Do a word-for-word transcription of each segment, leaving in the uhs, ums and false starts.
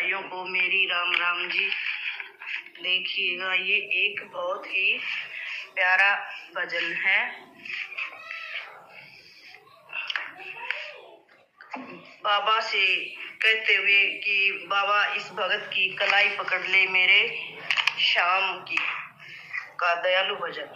भाइयों को मेरी राम राम जी। देखिएगा, ये एक बहुत ही प्यारा भजन है। बाबा से कहते हुए कि बाबा इस भगत की कलाई पकड़ ले मेरे शाम की का दयालु भजन।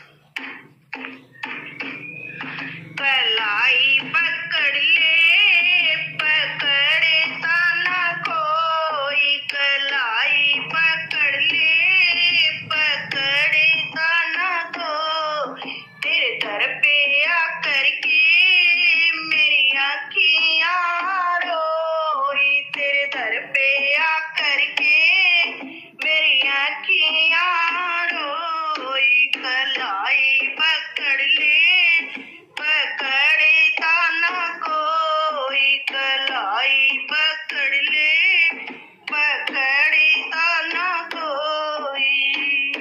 कलाई पकड़ ले पकड़े ताना कोई, कलाई पकड़ ले पकड़े ताना को, तेरे दर पे आकर के मेरी आँखियाँ रोई, तेरे दर पे आकर के मेरी आँखियाँ रोई। कलाई पकड़ ले पकड़े ताना कोई, कलाई पकड़ ले पकड़े ताना कोई,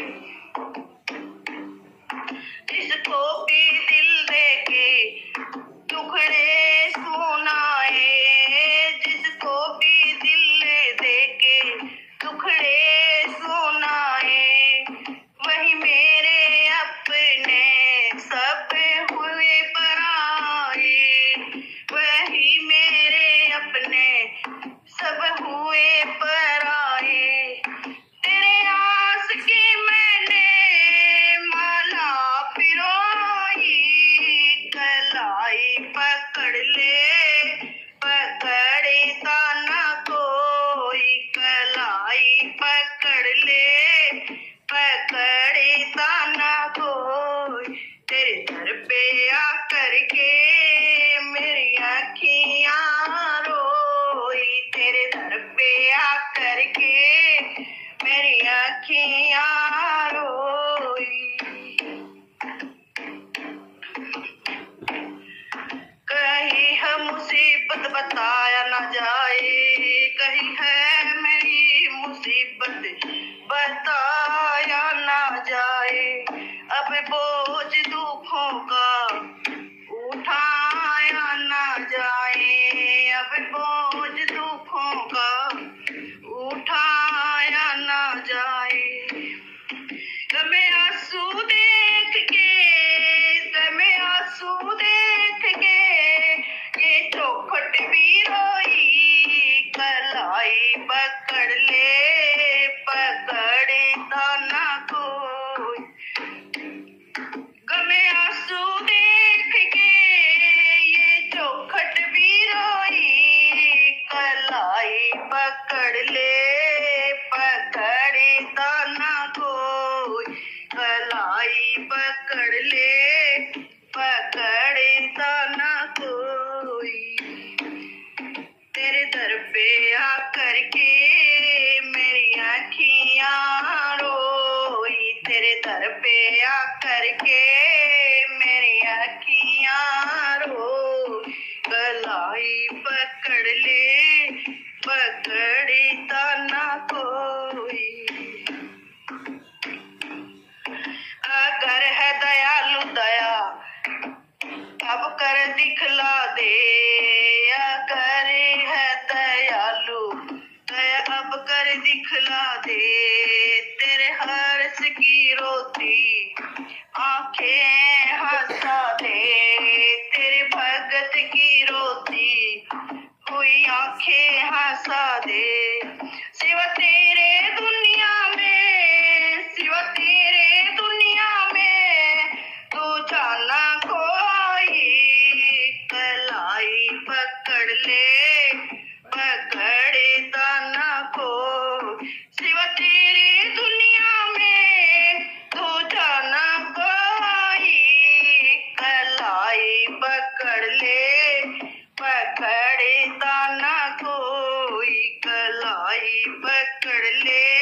जिसको भी दिल देके टुकड़े सुनाए, जिसको भी दिल देके टुकड़े सुनाए, वही मेरे अपने सब हुए पराए, वही मेरे अपने सब हुए पराए। तेरे आस की मैंने माला पिरोई, कलाई पकड़ ले पकड़े ताना कोई, कलाई पकड़ ले पकड़े ताना कोई, तेरे दर पे आकर के मेरी आँखियाँ रोई, तेरे दर पे आकर के मेरी आँखियाँ रोई। कहीं है मुसीबत बताया ना जाए, कहीं है मेरी मुसीबत बताया ना जाए, अब बोझ दुखों का उठाया ना जाए, अब बोझ दुखों का उठाया ना जाए। गमे आंसू देख के, गमे आंसू देख के ये चौखट भी रोई, कलाई पकड़ ले पकड़े ताना कोई, गमे आंसू देख के ये चौखट भी रोई, कलाई पकड़ ले पकड़े ताना कोई, कलाई पकड़ ले पकड़े ताना कोई, तेरे दर पे आकर के मेरी आँखियाँ रोई, तेरे दर पे आकर के मेरी आँखियाँ रोई, कलाई पकड़ ले पकड़े ताना कोई। अगर है दयालु दया अब कर दिखला दे, अगर है दयालु दया अब कर दिखला दे, तेरे हर्ष की रोती आंखें हंसा दे, तेरे भगत की रोती हुई आंखें हंसा दे। सिवा तेरे दुनिया में, सिवा तेरे दुनिया में तू जाना कोई, कलाई पकड़ ले पकड़े ताना को, सिवा तेरे दुनिया में तू जाना कोई, कलाई पकड़ ले पकड़े ताना कोई, कलाई पकड़ ले